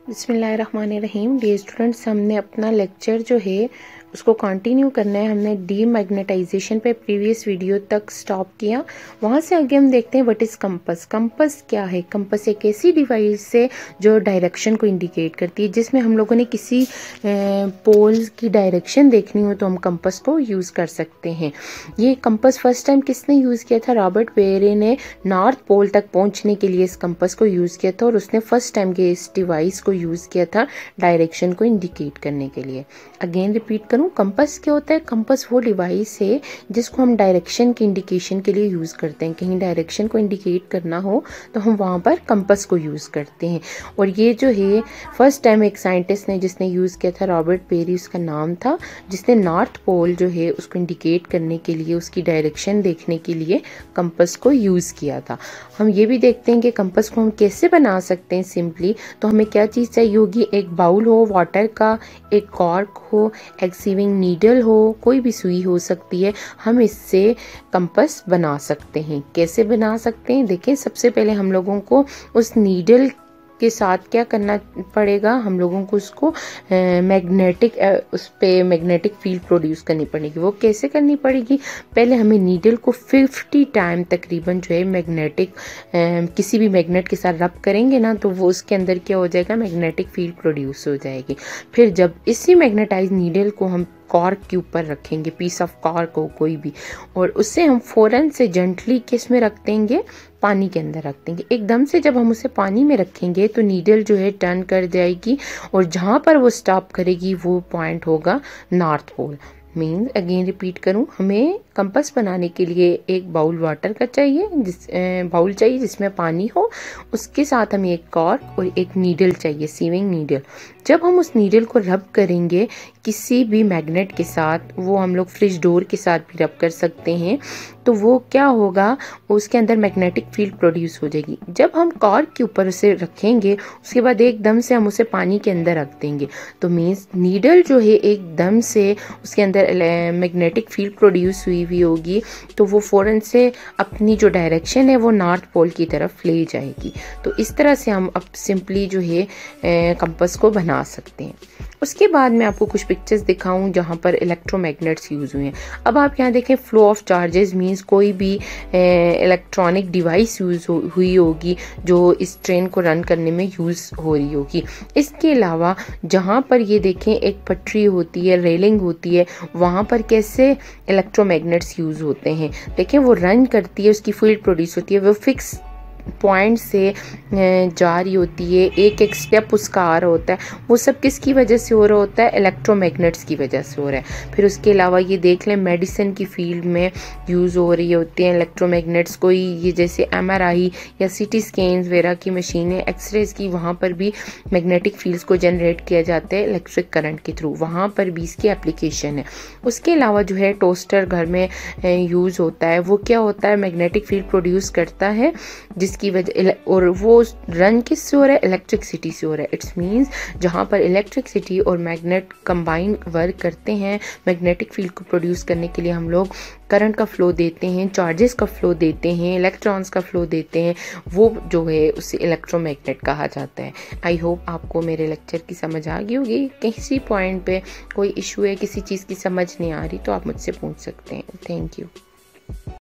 बिस्मिल्लाहिर्रहमानिर्रहीम। Dear students, हमने अपना लेक्चर जो है उसको कंटिन्यू करना है। हमने डीमैग्नेटाइजेशन पे प्रीवियस वीडियो तक स्टॉप किया। वहाँ से आगे हम देखते हैं व्हाट इज़ कंपस। कंपस क्या है? कंपस एक ऐसी डिवाइस है जो डायरेक्शन को इंडिकेट करती है, जिसमें हम लोगों ने किसी पोल्स की डायरेक्शन देखनी हो तो हम कंपस को यूज़ कर सकते हैं। ये कंपस फर्स्ट टाइम किसने यूज़ किया था? रॉबर्ट पेरे ने नॉर्थ पोल तक पहुँचने के लिए इस कंपस को यूज़ किया था, और उसने फर्स्ट टाइम के इस डिवाइस को यूज़ किया था डायरेक्शन को इंडिकेट करने के लिए। अगेन रिपीट करूं, कंपस क्या होता है? कंपस वो डिवाइस है जिसको हम डायरेक्शन के इंडिकेशन के लिए यूज़ करते हैं। कहीं डायरेक्शन को इंडिकेट करना हो तो हम वहाँ पर कंपस को यूज़ करते हैं। और ये जो है फर्स्ट टाइम एक साइंटिस्ट ने जिसने यूज़ किया था, रॉबर्ट पेरी उसका नाम था, जिसने नॉर्थ पोल जो है उसको इंडिकेट करने के लिए, उसकी डायरेक्शन देखने के लिए कंपस को यूज़ किया था। हम ये भी देखते हैं कि कंपस को हम कैसे बना सकते हैं सिंपली। तो हमें क्या चीज़ चाहिए होगी? एक बाउल हो वाटर का, एक कॉर्क हो, एक सीविंग नीडल हो, कोई भी सुई हो सकती है। हम इससे कंपस बना सकते हैं। कैसे बना सकते हैं? देखें, सबसे पहले हम लोगों को उस नीडल के साथ क्या करना पड़ेगा? हम लोगों को उसको उस पे मैग्नेटिक फील्ड प्रोड्यूस करनी पड़ेगी। वो कैसे करनी पड़ेगी? पहले हमें नीडल को 50 टाइम तकरीबन जो है मैग्नेटिक किसी भी मैग्नेट के साथ रब करेंगे ना, तो वो उसके अंदर क्या हो जाएगा? मैग्नेटिक फील्ड प्रोड्यूस हो जाएगी। फिर जब इसी मैग्नेटाइज नीडल को हम कॉर्क के ऊपर रखेंगे, पीस ऑफ कॉर्क हो कोई भी, और उससे हम फौरन से जेंटली किस में रख देंगे? पानी के अंदर रख देंगे। एकदम से जब हम उसे पानी में रखेंगे तो नीडल जो है टर्न कर जाएगी, और जहाँ पर वो स्टॉप करेगी वो पॉइंट होगा North Pole. Means again repeat करूं, हमें कंपस बनाने के लिए एक बाउल वाटर का चाहिए, बाउल चाहिए जिसमें पानी हो। उसके साथ हमें एक कॉर्क और एक नीडल चाहिए, सीविंग नीडल। जब हम उस नीडल को रब करेंगे किसी भी मैग्नेट के साथ, वो हम लोग फ्रिज डोर के साथ भी रब कर सकते हैं, तो वो क्या होगा? उसके अंदर मैग्नेटिक फील्ड प्रोड्यूस हो जाएगी। जब हम कॉर्क के ऊपर उसे रखेंगे, उसके बाद एकदम से हम उसे पानी के अंदर रख देंगे, तो मीन्स नीडल जो है एकदम से उसके अंदर मैग्नेटिक फील्ड प्रोड्यूस हुई होगी, तो वो फौरन से अपनी जो डायरेक्शन है वो नॉर्थ पोल की तरफ ले जाएगी। तो इस तरह से हम अब सिंपली जो है कंपस को बना सकते हैं। उसके बाद मैं आपको कुछ पिक्चर्स दिखाऊं जहां पर इलेक्ट्रोमैग्नेट्स यूज हुए हैं। अब आप यहाँ देखें, फ्लो ऑफ चार्जेस मींस कोई भी इलेक्ट्रॉनिक डिवाइस यूज हुई होगी जो इस ट्रेन को रन करने में यूज हो रही होगी। इसके अलावा जहां पर ये देखें एक पटरी होती है, रेलिंग होती है, वहां पर कैसे इलेक्ट्रोमैग्नेट्स यूज होते हैं। देखें, वो रन करती है, उसकी फील्ड प्रोड्यूस होती है, वो फिक्स पॉइंट से जा रही होती है, एक एक स्टेप उसका आ रहा होता है। वो सब किसकी वजह से हो रहा होता है? इलेक्ट्रोमैग्नेट्स की वजह से हो रहा है। फिर उसके अलावा ये देख लें, मेडिसिन की फील्ड में यूज़ हो रही होती हैं इलेक्ट्रोमैग्नेट्स। कोई ये जैसे MRI या CT स्कैन्स वगैरह की मशीनें, एक्सरेज की, वहाँ पर भी मैग्नेटिक फील्ड्स को जनरेट किया जाता है इलेक्ट्रिक करंट के थ्रू। वहाँ पर भी इसकी एप्लीकेशन है। उसके अलावा जो है टोस्टर घर में यूज़ होता है। वो क्या होता है? मैग्नेटिक फील्ड प्रोड्यूस करता है, जिसकी वजह, और वो रन किससे हो रहा है? इलेक्ट्रिसिटी से हो रहा है। इट्स मींस जहाँ पर इलेक्ट्रिसिटी और मैग्नेट कंबाइन वर्क करते हैं, मैग्नेटिक फील्ड को प्रोड्यूस करने के लिए हम लोग करंट का फ्लो देते हैं, चार्जेस का फ्लो देते हैं, इलेक्ट्रॉन्स का फ्लो देते हैं, वो जो है उसे इलेक्ट्रोमैग्नेट कहा जाता है। आई होप आपको मेरे लेक्चर की समझ आ गई होगी। किसी पॉइंट पे कोई इशू है, किसी चीज़ की समझ नहीं आ रही, तो आप मुझसे पूछ सकते हैं। Thank you.